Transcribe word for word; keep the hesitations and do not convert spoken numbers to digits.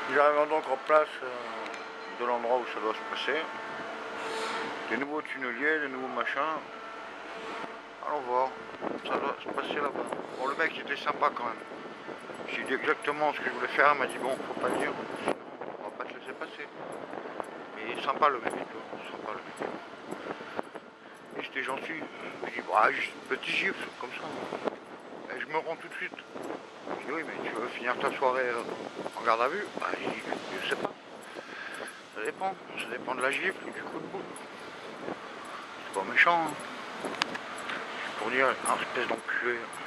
Nous arrivons donc en place euh, de l'endroit où ça doit se passer. Des nouveaux tunneliers, des nouveaux machins. Allons voir, ça doit se passer là-bas. Bon, le mec il était sympa quand même. J'ai dit exactement ce que je voulais faire, il m'a dit bon, faut pas le dire, sinon on va pas te laisser passer. Mais il est sympa le mec, sympa le mec. Et j'étais gentil. Je dis bah juste un petit gifle comme ça. Et je me rends tout de suite. Je dis oui mais tu veux finir ta soirée en garde à vue? Bah je dis je sais pas. Ça dépend, ça dépend de la gifle ou du coup de boule. C'est pas méchant, hein. Pour dire un espèce d'enculé.